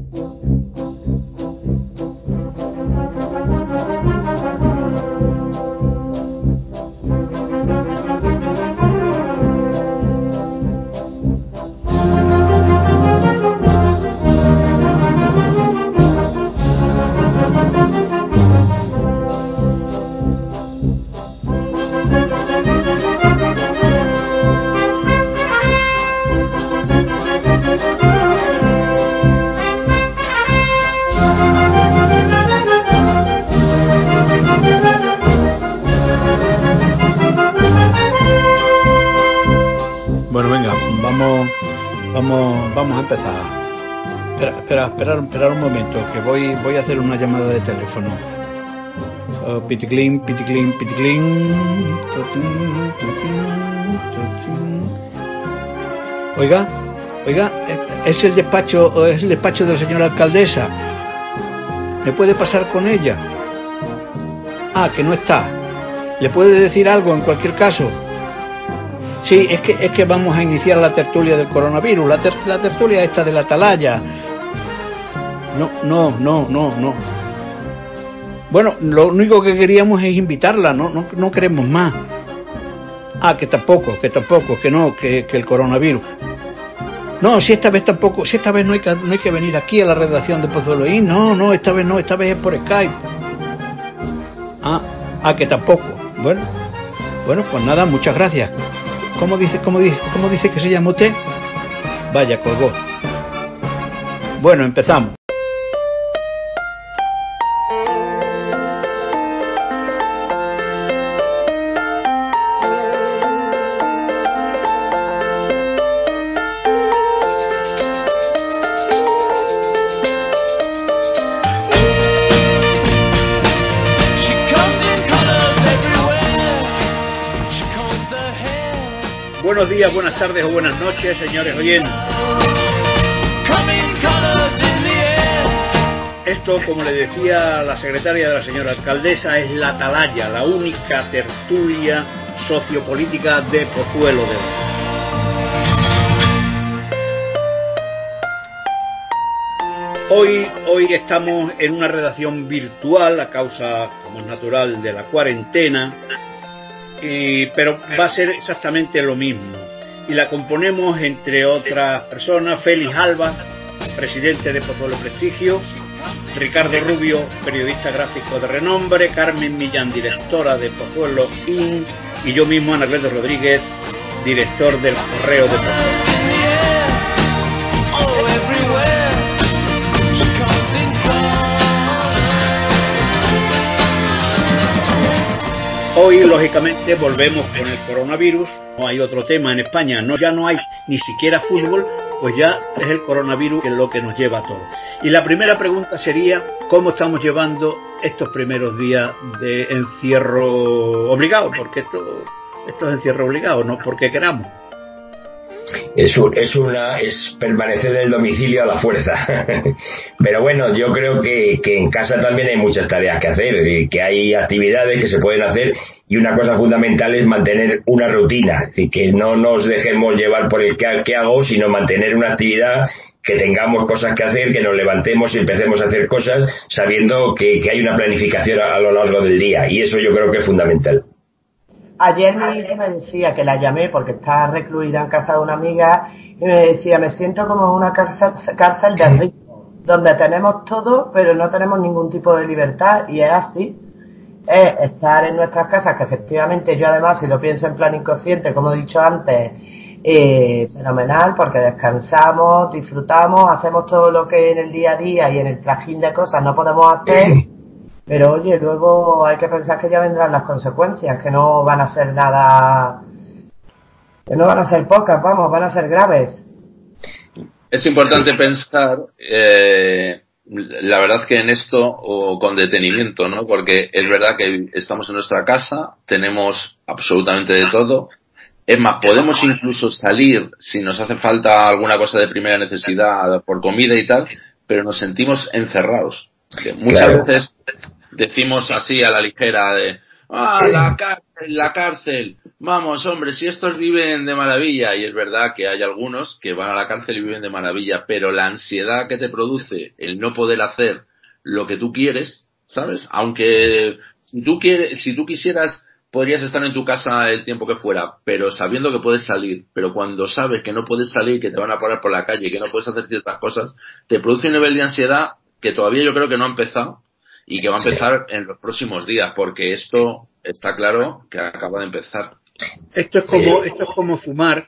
Vamos a empezar. Esperar un momento, que voy a hacer una llamada de teléfono. Piticlin, piticlin, piticlin. Oiga, es el despacho de la señora alcaldesa. ¿Me puede pasar con ella? Ah, que no está. ¿Le puede decir algo en cualquier caso? Sí, es que vamos a iniciar la tertulia del coronavirus, la tertulia esta de la atalaya. No. Bueno, lo único que queríamos es invitarla, no queremos más. Ah, que el coronavirus. No, si esta vez tampoco, si esta vez no hay que venir aquí a la redacción de Pozuelo. No, esta vez no, esta vez es por Skype. Ah, que tampoco. Bueno, pues nada, muchas gracias. ¿Cómo dice que se llama usted? Vaya, colgó. Bueno, empezamos. Buenos días, buenas tardes o buenas noches, señores oyentes. Esto, como le decía la secretaria de la señora alcaldesa, es la atalaya, la única tertulia sociopolítica de Pozuelo de hoy. Hoy estamos en una redacción virtual a causa, como es natural, de la cuarentena. Pero va a ser exactamente lo mismo y la componemos entre otras personas: Félix Alba, presidente de Pozuelo Prestigio; Ricardo Rubio, periodista gráfico de renombre; Carmen Millán, directora de Pozuelo IN; y yo mismo, Anacleto Rodríguez, director del Correo de Pozuelo. Hoy, lógicamente, volvemos con el coronavirus. No hay otro tema en España, ya no hay ni siquiera fútbol, pues ya es el coronavirus que es lo que nos lleva a todos. Y la primera pregunta sería: ¿cómo estamos llevando estos primeros días de encierro obligado? Porque esto es encierro obligado, no porque queramos. Es permanecer en el domicilio a la fuerza. Pero bueno, yo creo que en casa también hay muchas tareas que hacer, y que hay actividades que se pueden hacer, y una cosa fundamental es mantener una rutina, es decir, que no nos dejemos llevar por el qué hago, sino mantener una actividad, que tengamos cosas que hacer, que nos levantemos y empecemos a hacer cosas sabiendo que hay una planificación a lo largo del día, y eso yo creo que es fundamental. Ayer mi hija me decía, que la llamé porque está recluida en casa de una amiga, y me decía: me siento como en una cárcel de ritmo, donde tenemos todo pero no tenemos ningún tipo de libertad. Y es así, es estar en nuestras casas, que efectivamente yo, además, si lo pienso en plan inconsciente, como he dicho antes, fenomenal, porque descansamos, disfrutamos, hacemos todo lo que en el día a día y en el trajín de cosas no podemos hacer. Pero oye, luego hay que pensar que ya vendrán las consecuencias, que no van a ser nada, que no van a ser pocas, van a ser graves. Es importante pensar, la verdad, que en esto, o con detenimiento, ¿no? Porque es verdad que estamos en nuestra casa, tenemos absolutamente de todo. Es más, podemos incluso salir si nos hace falta alguna cosa de primera necesidad por comida y tal, pero nos sentimos encerrados. Que muchas veces decimos así a la ligera de: La cárcel. Vamos, hombre, si estos viven de maravilla, y es verdad que hay algunos que van a la cárcel y viven de maravilla, pero la ansiedad que te produce el no poder hacer lo que tú quieres, ¿sabes? Aunque si tú quisieras, podrías estar en tu casa el tiempo que fuera, pero sabiendo que puedes salir, pero cuando sabes que no puedes salir, que te van a parar por la calle, que no puedes hacer ciertas cosas, te produce un nivel de ansiedad que todavía yo creo que no ha empezado y que va a empezar en los próximos días, porque esto está claro que acaba de empezar. Esto es como fumar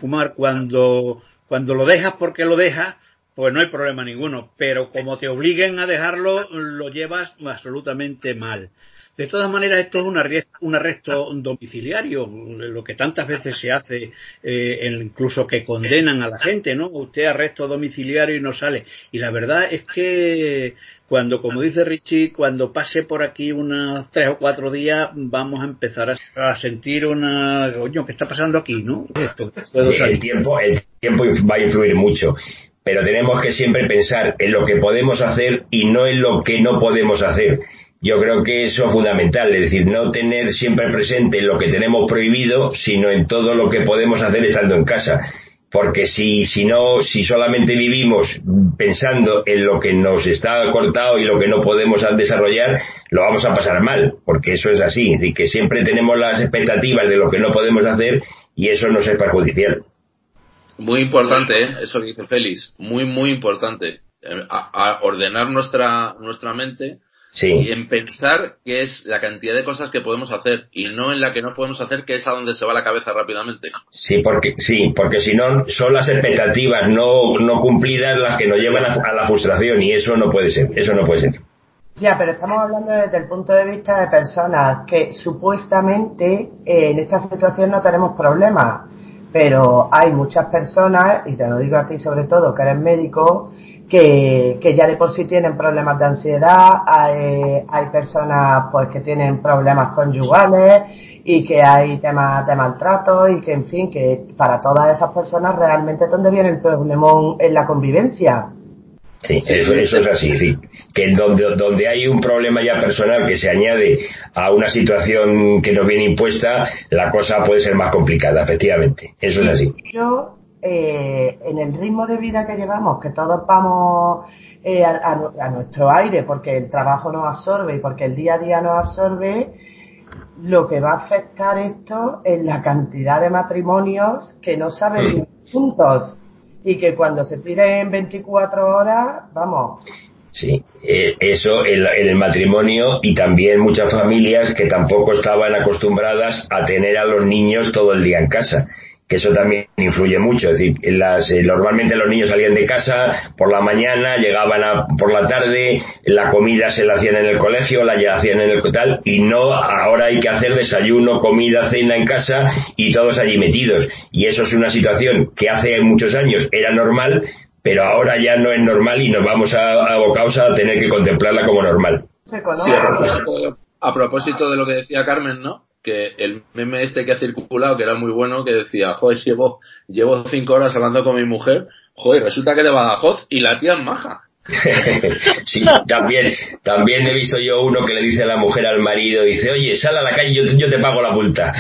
cuando lo dejas porque lo dejas, pues no hay problema ninguno, pero como te obliguen a dejarlo, lo llevas absolutamente mal. De todas maneras, esto es un arresto domiciliario, lo que tantas veces se hace, incluso que condenan a la gente, ¿no? Usted arresto domiciliario y no sale. Y la verdad es que como dice Richie, cuando pase por aquí unos 3 o 4 días, vamos a empezar a sentir coño, ¿qué está pasando aquí, no? El tiempo va a influir mucho. Pero tenemos que siempre pensar en lo que podemos hacer y no en lo que no podemos hacer. Yo creo que eso es fundamental, es decir, no tener siempre presente lo que tenemos prohibido, sino en todo lo que podemos hacer estando en casa. Porque si solamente vivimos pensando en lo que nos está cortado y lo que no podemos desarrollar, lo vamos a pasar mal, porque eso es así, y que siempre tenemos las expectativas de lo que no podemos hacer y eso nos es perjudicial. Muy importante, eso que dice Félix, muy, muy importante, a ordenar nuestra mente. Sí. Y en pensar que es la cantidad de cosas que podemos hacer y no en la que no podemos hacer, que es a donde se va la cabeza rápidamente. Sí, porque si no son las expectativas no cumplidas las que nos llevan a la frustración y eso no puede ser. Ya, pero estamos hablando desde el punto de vista de personas que supuestamente en esta situación no tenemos problemas, pero hay muchas personas, y te lo digo a ti sobre todo, que eres médico, que ya de por sí tienen problemas de ansiedad, hay personas pues que tienen problemas conyugales y que hay temas de maltrato y que en fin, que para todas esas personas realmente es donde viene el problema en la convivencia. Sí, eso es así, sí. Que donde hay un problema ya personal que se añade a una situación que nos viene impuesta, la cosa puede ser más complicada, efectivamente. Eso es así. En el ritmo de vida que llevamos, que todos vamos a nuestro aire, porque el trabajo nos absorbe y porque el día a día nos absorbe, lo que va a afectar esto es la cantidad de matrimonios que no saben vivir juntos y que cuando se tiren 24 horas, vamos. Sí, eso en el matrimonio y también muchas familias que tampoco estaban acostumbradas a tener a los niños todo el día en casa. Que eso también influye mucho, es decir, normalmente los niños salían de casa por la mañana, llegaban por la tarde, la comida se la hacían en el colegio, la hacían en el tal, y no, ahora hay que hacer desayuno, comida, cena en casa y todos allí metidos, y eso es una situación que hace muchos años era normal, pero ahora ya no es normal y nos vamos abocados a tener que contemplarla como normal. Sí, a propósito de lo que decía Carmen, ¿no? Que el meme que ha circulado, que era muy bueno, que decía, joder, llevo 5 horas hablando con mi mujer, joder, resulta que de Badajoz y la tía es maja. Sí, también he visto yo uno que le dice a la mujer al marido, dice, oye, sal a la calle, yo te pago la multa.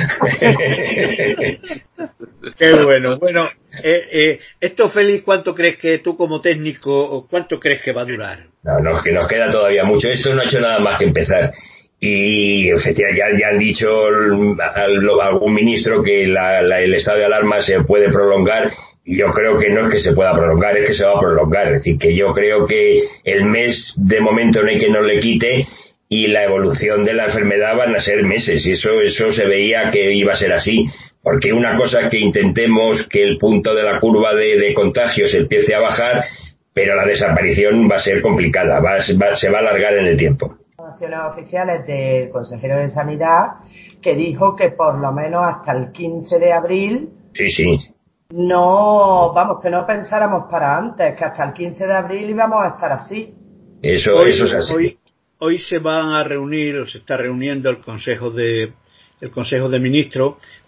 Qué bueno. Bueno, esto, Félix, ¿cuánto crees que tú como técnico, cuánto crees que va a durar? No, que nos queda todavía mucho, esto no ha hecho nada más que empezar. Y efectivamente ya han dicho algún ministro que el estado de alarma se puede prolongar y yo creo que no es que se pueda prolongar, es que se va a prolongar. Es decir, que yo creo que el mes de momento no hay que nos le quite y la evolución de la enfermedad van a ser meses y eso se veía que iba a ser así. Porque una cosa es que intentemos que el punto de la curva de contagios empiece a bajar, pero la desaparición va a ser complicada, se va a alargar en el tiempo. Oficiales del consejero de Sanidad que dijo que por lo menos hasta el 15 de abril sí que no pensáramos para antes, que hasta el 15 de abril íbamos a estar así. Eso es así. Hoy se van a reunir, o se está reuniendo el Consejo de Ministros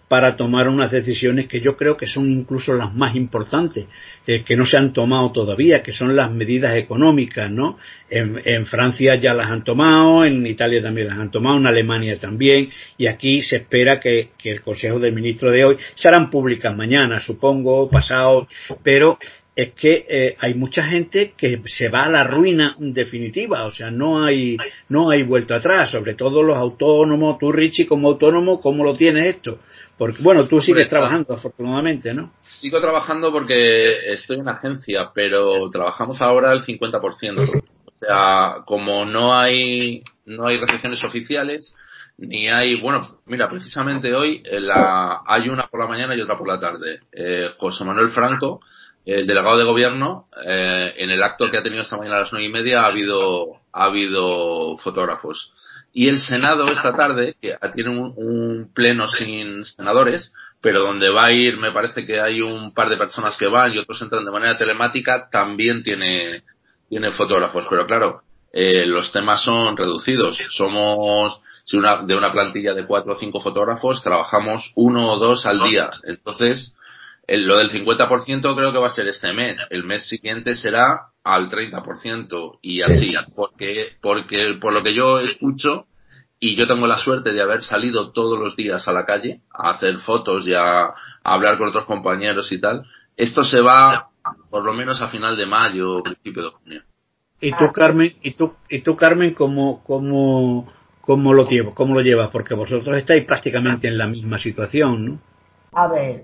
para tomar unas decisiones que yo creo que son incluso las más importantes, que no se han tomado todavía, que son las medidas económicas, ¿no? En Francia ya las han tomado, en Italia también las han tomado, en Alemania también, y aquí se espera que el Consejo de Ministros de hoy se harán públicas mañana, supongo, pasado, pero es que hay mucha gente que se va a la ruina definitiva, o sea, no hay vuelta atrás, sobre todo los autónomos. Tú, Richie, como autónomo, ¿cómo lo tienes esto? Porque, bueno, tú sigues trabajando, afortunadamente, ¿no? Sigo trabajando porque estoy en agencia, pero trabajamos ahora al 50%. O sea, como no hay recepciones oficiales, ni hay, bueno, mira, precisamente hoy hay una por la mañana y otra por la tarde. José Manuel Franco, el delegado de gobierno, en el acto que ha tenido esta mañana a las 9:30 ha habido fotógrafos. Y el Senado esta tarde, que tiene un pleno sin senadores, pero donde va a ir, me parece que hay un par de personas que van y otros entran de manera telemática, también tiene fotógrafos. Pero claro, los temas son reducidos. Somos de una plantilla de 4 o 5 fotógrafos, trabajamos 1 o 2 al día. Entonces, lo del 50% creo que va a ser este mes. El mes siguiente será al 30% y así. Porque por lo que yo escucho, y yo tengo la suerte de haber salido todos los días a la calle a hacer fotos y a hablar con otros compañeros y tal, esto se va por lo menos a final de mayo, principio de junio. ¿Y tú, Carmen, cómo lo llevas? Porque vosotros estáis prácticamente en la misma situación, ¿no? A ver,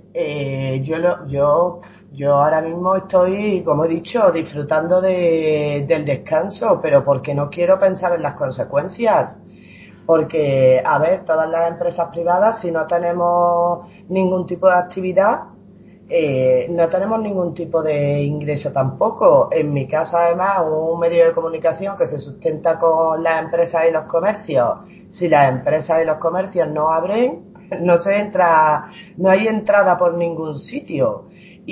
yo ahora mismo estoy, como he dicho, disfrutando del descanso, pero porque no quiero pensar en las consecuencias. Porque, a ver, todas las empresas privadas, si no tenemos ningún tipo de actividad, no tenemos ningún tipo de ingreso tampoco. En mi caso, además, un medio de comunicación que se sustenta con las empresas y los comercios. Si las empresas y los comercios no abren, no hay entrada por ningún sitio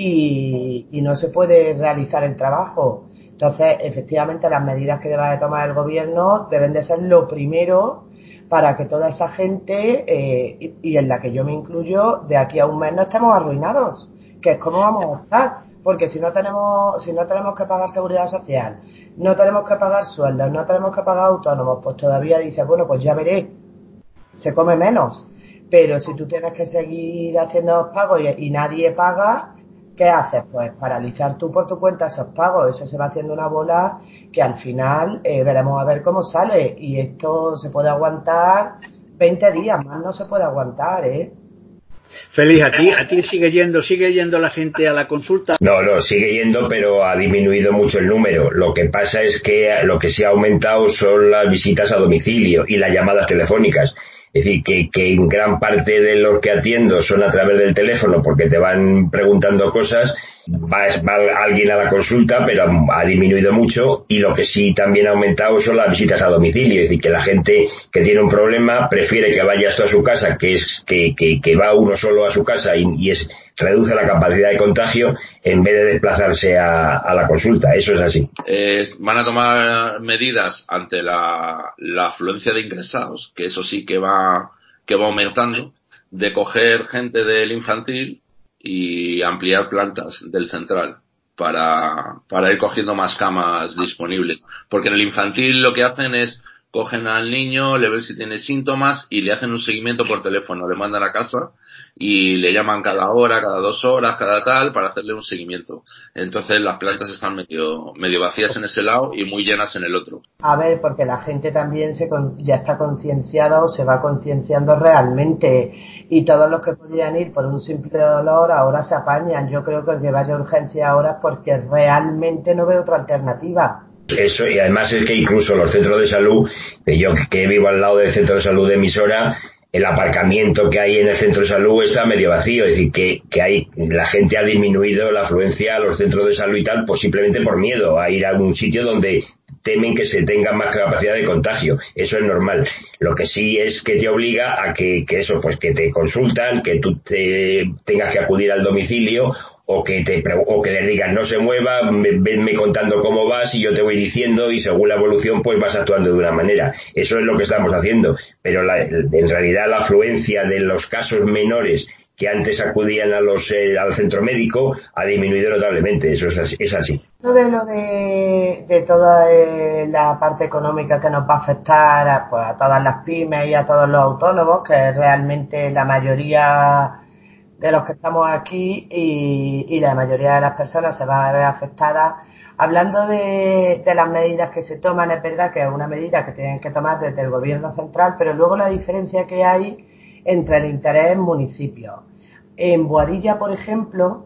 y no se puede realizar el trabajo. Entonces, efectivamente, las medidas que deba de tomar el gobierno deben de ser lo primero para que toda esa gente, y en la que yo me incluyo, de aquí a un mes no estemos arruinados, que es como vamos a estar. Porque si no tenemos que pagar seguridad social, no tenemos que pagar sueldos, no tenemos que pagar autónomos, pues todavía dices, bueno, pues ya veré, se come menos. Pero si tú tienes que seguir haciendo los pagos y nadie paga, ¿qué haces? Pues paralizar tú por tu cuenta esos pagos. Eso se va haciendo una bola que al final veremos a ver cómo sale. Y esto se puede aguantar 20 días, más no se puede aguantar, ¿eh? Feliz, ¿a ti sigue yendo la gente a la consulta? No, sigue yendo, pero ha disminuido mucho el número. Lo que pasa es que lo que sí ha aumentado son las visitas a domicilio y las llamadas telefónicas. Es decir, que en gran parte de los que atiendo son a través del teléfono porque te van preguntando cosas, va alguien a la consulta, pero ha disminuido mucho, y lo que sí también ha aumentado son las visitas a domicilio. Es decir, que la gente que tiene un problema prefiere que vayas tú a su casa, que va uno solo a su casa y reduce la capacidad de contagio en vez de desplazarse a la consulta. Eso es así. Van a tomar medidas ante la afluencia de ingresados, que eso sí que va aumentando, de coger gente del infantil y ampliar plantas del central para ir cogiendo más camas disponibles. Porque en el infantil lo que hacen es cogen al niño, le ven si tiene síntomas y le hacen un seguimiento por teléfono, le mandan a casa y le llaman cada hora, cada 2 horas, cada tal, para hacerle un seguimiento. Entonces las plantas están medio vacías en ese lado y muy llenas en el otro. A ver, porque la gente también ya está concienciada o se va concienciando realmente, y todos los que podían ir por un simple dolor ahora se apañan. Yo creo que el que vaya a urgencia ahora es porque realmente no ve otra alternativa. Eso, y además es que incluso los centros de salud, yo que vivo al lado del centro de salud de Emisora, el aparcamiento que hay en el centro de salud está medio vacío. Es decir, que la gente ha disminuido la afluencia a los centros de salud y tal, pues simplemente por miedo a ir a algún sitio donde temen que se tenga más capacidad de contagio. Eso es normal. Lo que sí es que te obliga a que que te consultan, que tú tengas que acudir al domicilio, o que les digan no se mueva, venme contando cómo vas y yo te voy diciendo, y según la evolución pues vas actuando de una manera. Eso es lo que estamos haciendo, pero en realidad la afluencia de los casos menores que antes acudían al centro médico ha disminuido notablemente. Eso es así. Lo de toda la parte económica que nos va a afectar a todas las pymes y a todos los autónomos, que es realmente la mayoría de los que estamos aquí y la mayoría de las personas se va a ver afectada. Hablando de las medidas que se toman, es verdad que es una medida que tienen que tomar desde el gobierno central, pero luego la diferencia que hay entre el interés en municipios. En Boadilla, por ejemplo,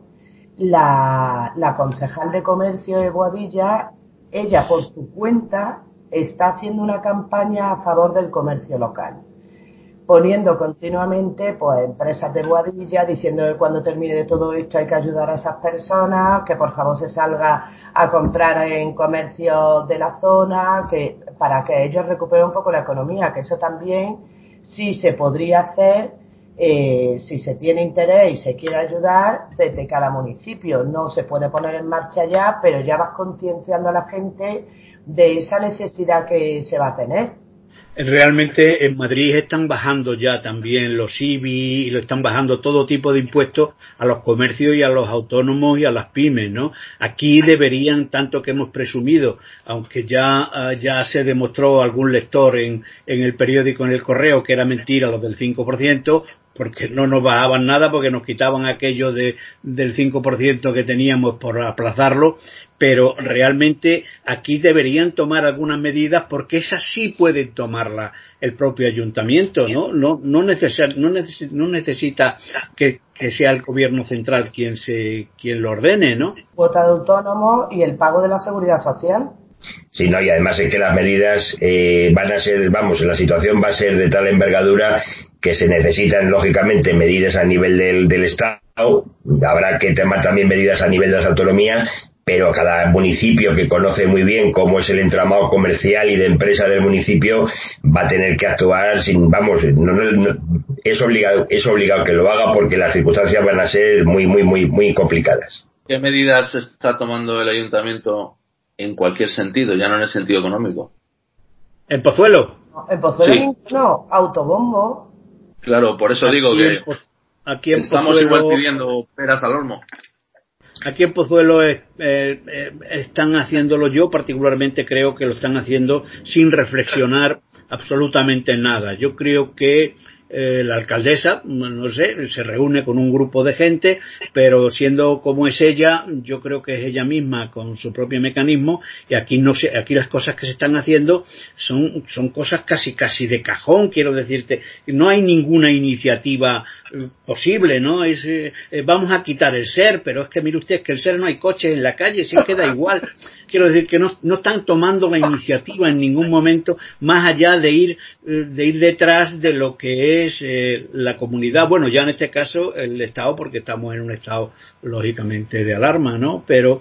la concejal de comercio de Boadilla, ella por su cuenta está haciendo una campaña a favor del comercio local, poniendo continuamente pues empresas de Boadilla, diciendo que cuando termine de todo esto hay que ayudar a esas personas, que por favor se salga a comprar en comercios de la zona, que para que ellos recuperen un poco la economía, que eso también sí se podría hacer si se tiene interés y se quiere ayudar desde cada municipio. No se puede poner en marcha ya, pero ya vas concienciando a la gente de esa necesidad que se va a tener. Realmente en Madrid están bajando ya también los IBI y lo están bajando todo tipo de impuestos a los comercios y a los autónomos y a las pymes, ¿no? Aquí deberían, tanto que hemos presumido, aunque ya se demostró algún lector en el periódico, en el Correo, que era mentira lo del 5%, porque no nos bajaban nada, porque nos quitaban aquello del 5% que teníamos por aplazarlo, pero realmente aquí deberían tomar algunas medidas, porque esas sí pueden tomarla el propio ayuntamiento, ¿no? No necesita que sea el gobierno central quien lo ordene, ¿no? Cuota de autónomo y el pago de la seguridad social. Sí, no, y además es que las medidas van a ser, la situación va a ser de tal envergadura que se necesitan, lógicamente, medidas a nivel del Estado. Habrá que tomar también medidas a nivel de las autonomías, pero cada municipio que conoce muy bien cómo es el entramado comercial y de empresa del municipio va a tener que actuar es obligado que lo haga, porque las circunstancias van a ser muy complicadas. ¿Qué medidas está tomando el ayuntamiento en cualquier sentido, ya no en el sentido económico? ¿En Pozuelo? En Pozuelo Sí. No, autobombo. Claro, por eso digo que aquí en estamos Pozuelo, igual pidiendo peras al olmo. Aquí en Pozuelo están haciéndolo, yo particularmente creo que lo están haciendo sin reflexionar absolutamente nada. Yo creo que la alcaldesa, no sé, se reúne con un grupo de gente, pero siendo como es ella, yo creo que es ella misma con su propio mecanismo, y aquí aquí las cosas que se están haciendo son cosas casi de cajón, quiero decirte. No hay ninguna iniciativa posible, ¿no? Vamos a quitar el SER, pero es que mire usted, que el SER no hay coches en la calle, sí queda igual. Quiero decir que no están tomando la iniciativa en ningún momento, más allá de ir detrás de lo que es la comunidad, bueno, ya en este caso el Estado, porque estamos en un estado lógicamente de alarma, ¿no? Pero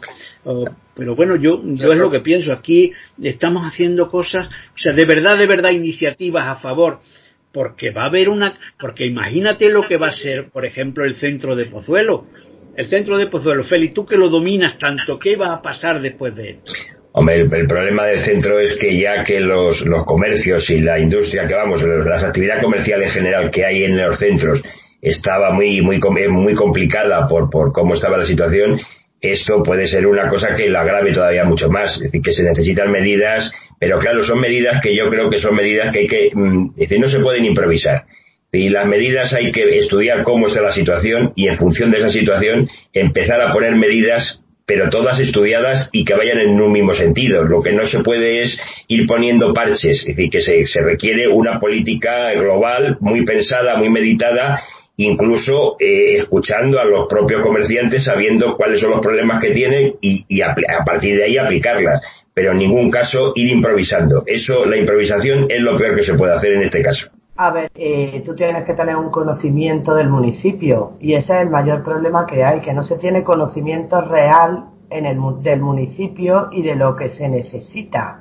bueno, yo es lo que pienso. Aquí estamos haciendo cosas, o sea, de verdad iniciativas a favor, porque va a haber porque imagínate lo que va a ser, por ejemplo, el centro de Pozuelo. El centro de Pozuelo, Félix, tú que lo dominas tanto, ¿qué va a pasar después de esto? Hombre, el problema del centro es que ya que los comercios y la industria las actividades comerciales en general que hay en los centros estaba muy complicada por cómo estaba la situación, esto puede ser una cosa que la agrave todavía mucho más. Es decir, que se necesitan medidas, pero claro, son medidas que yo creo que son medidas que no se pueden improvisar. Y las medidas hay que estudiar cómo está la situación y en función de esa situación empezar a poner medidas, pero todas estudiadas y que vayan en un mismo sentido. Lo que no se puede es ir poniendo parches, es decir, que se requiere una política global muy pensada, muy meditada, incluso escuchando a los propios comerciantes, sabiendo cuáles son los problemas que tienen y a partir de ahí aplicarlas. Pero en ningún caso ir improvisando. La improvisación es lo peor que se puede hacer en este caso. A ver, tú tienes que tener un conocimiento del municipio, y ese es el mayor problema que hay, que no se tiene conocimiento real del municipio y de lo que se necesita.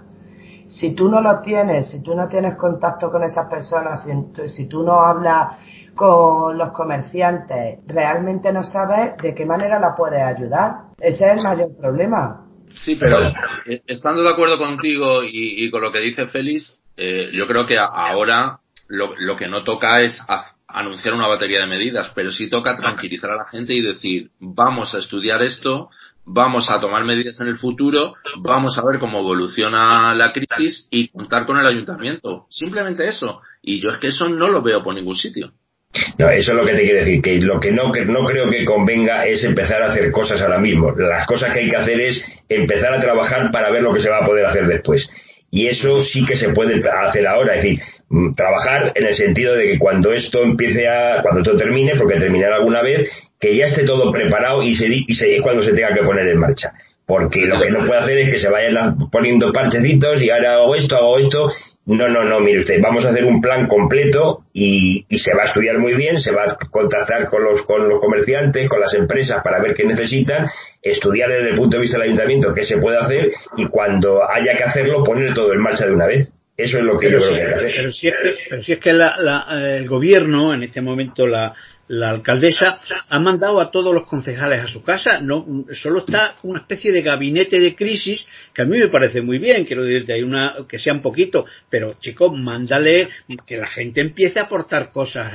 Si tú no lo tienes, si tú no tienes contacto con esas personas, si tú no hablas con los comerciantes, realmente no sabes de qué manera la puedes ayudar. Ese es el mayor problema. Sí, pero estando de acuerdo contigo y con lo que dice Félix, yo creo que ahora lo que no toca es anunciar una batería de medidas, pero sí toca tranquilizar a la gente y decir, vamos a estudiar esto, vamos a tomar medidas en el futuro, vamos a ver cómo evoluciona la crisis y contar con el ayuntamiento. Simplemente eso. Y yo es que eso no lo veo por ningún sitio. No, eso es lo que te quiero decir, que lo que no creo que convenga es empezar a hacer cosas ahora mismo. Las cosas que hay que hacer es empezar a trabajar para ver lo que se va a poder hacer después. Y eso sí que se puede hacer ahora, es decir, trabajar en el sentido de que cuando esto termine, porque terminará alguna vez, que ya esté todo preparado y es cuando se tenga que poner en marcha. Porque lo que no puede hacer es que se vayan poniendo parchecitos y ahora hago esto. No, mire usted, vamos a hacer un plan completo y se va a estudiar muy bien, se va a contactar con los comerciantes, con las empresas para ver qué necesitan, estudiar desde el punto de vista del ayuntamiento qué se puede hacer y cuando haya que hacerlo poner todo en marcha de una vez. Eso es lo que yo creo que hay que hacer. Pero si es que el gobierno, en este momento la alcaldesa, ha mandado a todos los concejales a su casa. No, solo está una especie de gabinete de crisis, que a mí me parece muy bien, quiero decirte, que sean poquitos, pero chicos, mándale que la gente empiece a aportar cosas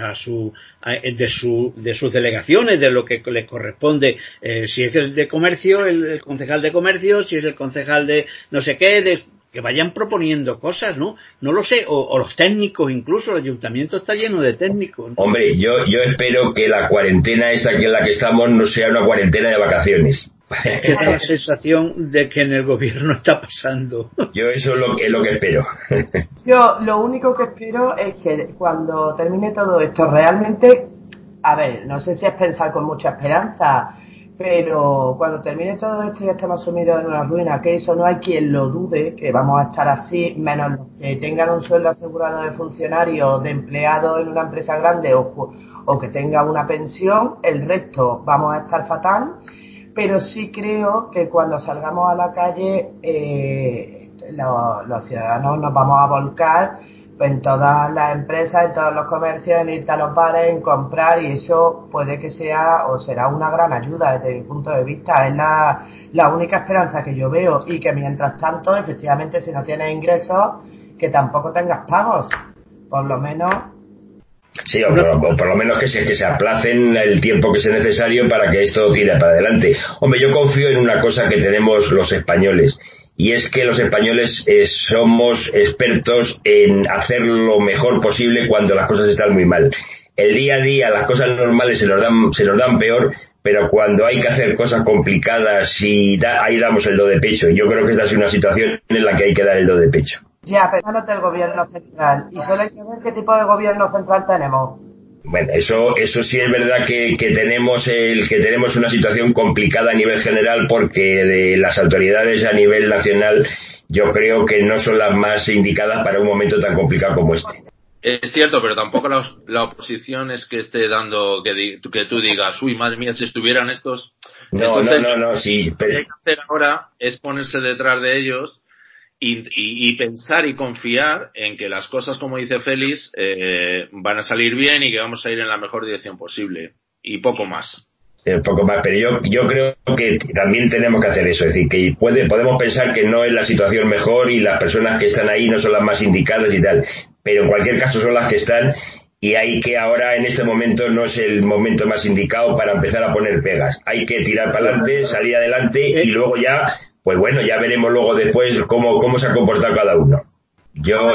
de sus delegaciones, de lo que les corresponde, si es el de comercio, el concejal de comercio, si es el concejal de no sé qué, que vayan proponiendo cosas, ¿no? No lo sé, o los técnicos, incluso el ayuntamiento está lleno de técnicos, ¿no? Hombre, yo espero que la cuarentena esa que en la que estamos no sea una cuarentena de vacaciones. Es la sensación de que en el gobierno está pasando. Yo eso es lo que espero. Yo lo único que espero es que cuando termine todo esto realmente, a ver, no sé si es pensar con mucha esperanza, pero cuando termine todo esto y estemos sumidos en una ruina, que eso no hay quien lo dude, que vamos a estar así, menos los que tengan un sueldo asegurado de funcionario, de empleado en una empresa grande o que tenga una pensión, el resto vamos a estar fatal, pero sí creo que cuando salgamos a la calle los ciudadanos nos vamos a volcar en todas las empresas, en todos los comercios, en ir a los bares, en comprar, y eso puede que sea o será una gran ayuda desde mi punto de vista. Es la única esperanza que yo veo, y que mientras tanto, efectivamente, si no tienes ingresos, que tampoco tengas pagos, por lo menos. Sí, o por lo menos que se aplacen el tiempo que sea necesario para que esto tire para adelante. Hombre, yo confío en una cosa que tenemos los españoles, y es que los españoles somos expertos en hacer lo mejor posible cuando las cosas están muy mal. El día a día, las cosas normales se nos dan peor, pero cuando hay que hacer cosas complicadas ahí damos el do de pecho. Yo creo que esta es una situación en la que hay que dar el do de pecho. Ya, pensándote el gobierno central, y solo hay que ver qué tipo de gobierno central tenemos. Bueno, eso sí es verdad que tenemos una situación complicada a nivel general, porque de las autoridades a nivel nacional yo creo que no son las más indicadas para un momento tan complicado como este. Es cierto, pero tampoco la oposición es que esté dando que tú digas, uy, madre mía, si estuvieran estos. No, sí. Pero... Lo que hay que hacer ahora es ponerse detrás de ellos y pensar y confiar en que las cosas, como dice Félix, van a salir bien y que vamos a ir en la mejor dirección posible, y poco más. Poco más, pero yo creo que también tenemos que hacer eso, es decir, que podemos pensar que no es la situación mejor y las personas que están ahí no son las más indicadas y tal, pero en cualquier caso son las que están, y hay que ahora, en este momento, no es el momento más indicado para empezar a poner pegas. Hay que tirar para adelante, salir adelante, y luego ya, pues bueno, ya veremos luego después cómo se ha comportado cada uno. Yo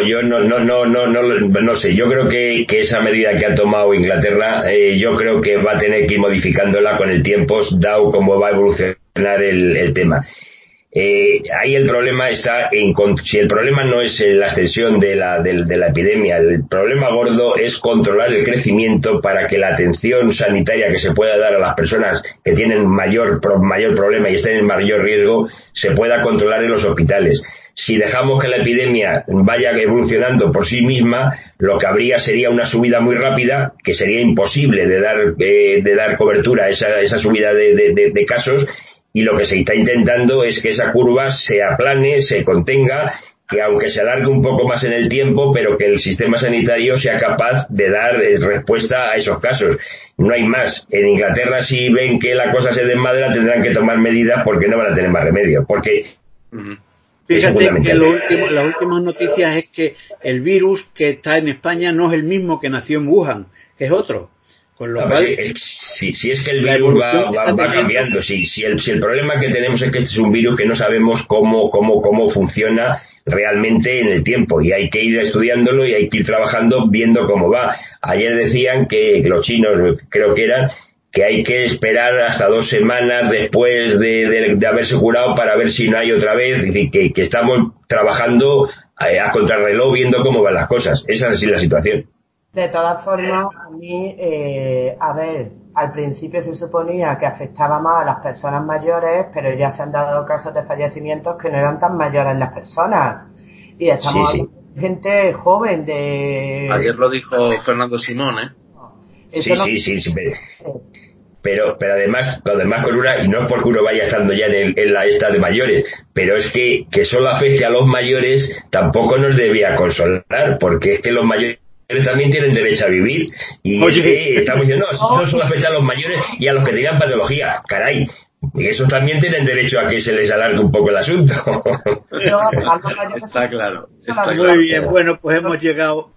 no sé, yo creo que esa medida que ha tomado Inglaterra, yo creo que va a tener que ir modificándola con el tiempo, dado cómo va a evolucionar el tema. Ahí el problema está si el problema no es la extensión de la epidemia, el problema gordo es controlar el crecimiento para que la atención sanitaria que se pueda dar a las personas que tienen mayor problema y estén en mayor riesgo se pueda controlar en los hospitales. Si dejamos que la epidemia vaya evolucionando por sí misma, lo que habría sería una subida muy rápida, que sería imposible de dar cobertura a esa subida de casos, y lo que se está intentando es que esa curva se aplane, se contenga, que aunque se alargue un poco más en el tiempo, pero que el sistema sanitario sea capaz de dar respuesta a esos casos. No hay más. En Inglaterra, si ven que la cosa se desmadra, tendrán que tomar medidas porque no van a tener más remedio. Porque fíjate que las últimas noticias es que el virus que está en España no es el mismo que nació en Wuhan, que es otro. Con lo A cual, ver, si es que el virus va cambiando, si el problema que tenemos es que este es un virus que no sabemos cómo funciona realmente en el tiempo, y hay que ir estudiándolo y hay que ir trabajando viendo cómo va. Ayer decían que los chinos, creo que eran, que hay que esperar hasta 2 semanas después de haberse curado para ver si no hay otra vez. Es decir, que estamos trabajando a contrarreloj viendo cómo van las cosas. Esa es así la situación. De todas formas, a mí, al principio se suponía que afectaba más a las personas mayores, pero ya se han dado casos de fallecimientos que no eran tan mayores las personas. Y estamos hablando de gente joven, Ayer lo dijo Fernando Simón, ¿eh? Sí. Pero además con una, y no es porque uno vaya estando ya en la esta de mayores, pero es que solo afecte a los mayores tampoco nos debía consolar, porque es que los mayores también tienen derecho a vivir, y es que estamos diciendo, no solo afecta a los mayores y a los que tengan patología, caray, y esos también tienen derecho a que se les alargue un poco el asunto. Está claro. Muy bien, bueno, pues hemos llegado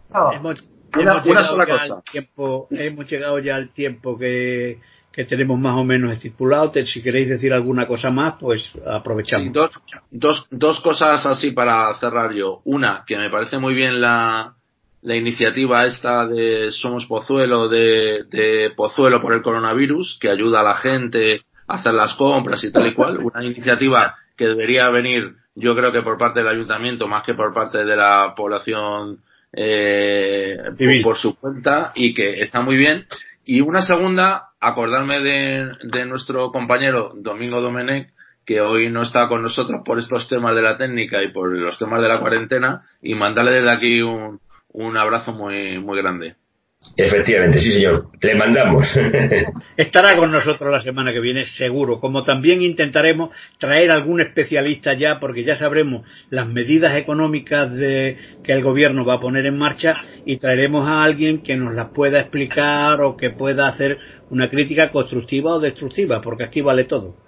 ya al tiempo que tenemos más o menos estipulado. Si queréis decir alguna cosa más, pues aprovechamos. Dos cosas así para cerrar yo. Una, que me parece muy bien la iniciativa esta de Somos Pozuelo, de Pozuelo por el coronavirus, que ayuda a la gente a hacer las compras y tal y cual. Una iniciativa que debería venir, yo creo que por parte del ayuntamiento más que por parte de la población por su cuenta, y que está muy bien. Y una segunda, acordarme de nuestro compañero Domingo Domenech, que hoy no está con nosotros por estos temas de la técnica y por los temas de la cuarentena, y mandarle desde aquí un abrazo muy, muy grande. Efectivamente, sí señor, le mandamos. Estará con nosotros la semana que viene, seguro, como también intentaremos traer algún especialista ya, porque ya sabremos las medidas económicas que el gobierno va a poner en marcha, y traeremos a alguien que nos las pueda explicar o que pueda hacer una crítica constructiva o destructiva, porque aquí vale todo.